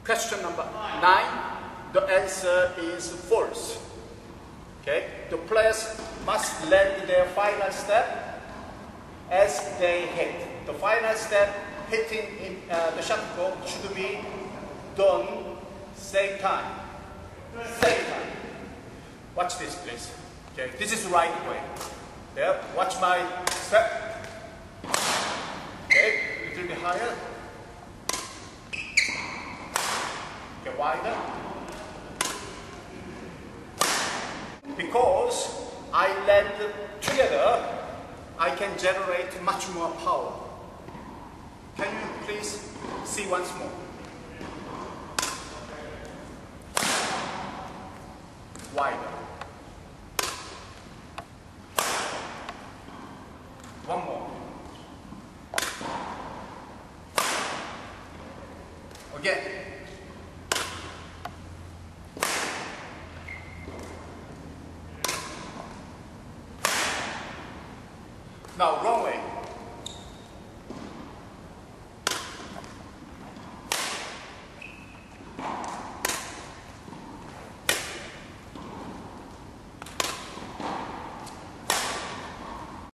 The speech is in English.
Question number 9. The answer is false. Okay? The players must land their final step as they hit. The final step, hitting in the shuttlecock, should be done same time. Same time. Watch this, please. Okay, this is the right way. Yeah, watch my step. Okay, a little bit higher. Okay, wider. Because I land together, I can generate much more power. Can you please see once more? Wider. One more. Again. Now, wrong way.